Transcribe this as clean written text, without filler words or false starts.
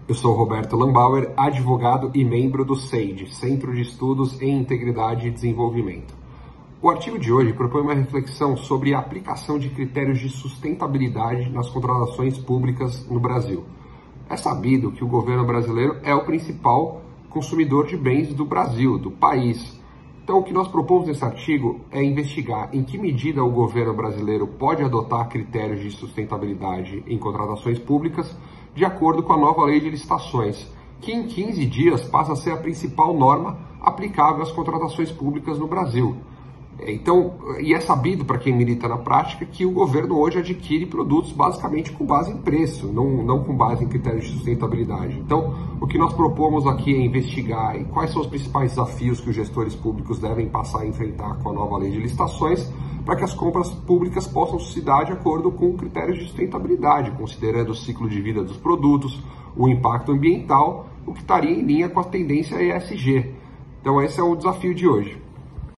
Eu sou Roberto Lambauer, advogado e membro do CEID, Centro de Estudos em Integridade e Desenvolvimento. O artigo de hoje propõe uma reflexão sobre a aplicação de critérios de sustentabilidade nas contratações públicas no Brasil. É sabido que o governo brasileiro é o principal consumidor de bens do Brasil, do país. Então, o que nós propomos nesse artigo é investigar em que medida o governo brasileiro pode adotar critérios de sustentabilidade em contratações públicas de acordo com a nova lei de licitações, que em 15 dias passa a ser a principal norma aplicável às contratações públicas no Brasil. Então, e é sabido para quem milita na prática que o governo hoje adquire produtos basicamente com base em preço, não com base em critérios de sustentabilidade. Então, o que nós propomos aqui é investigar quais são os principais desafios que os gestores públicos devem passar a enfrentar com a nova lei de licitações para que as compras públicas possam se dar de acordo com critérios de sustentabilidade, considerando o ciclo de vida dos produtos, o impacto ambiental, o que estaria em linha com a tendência ESG. Então, esse é o desafio de hoje.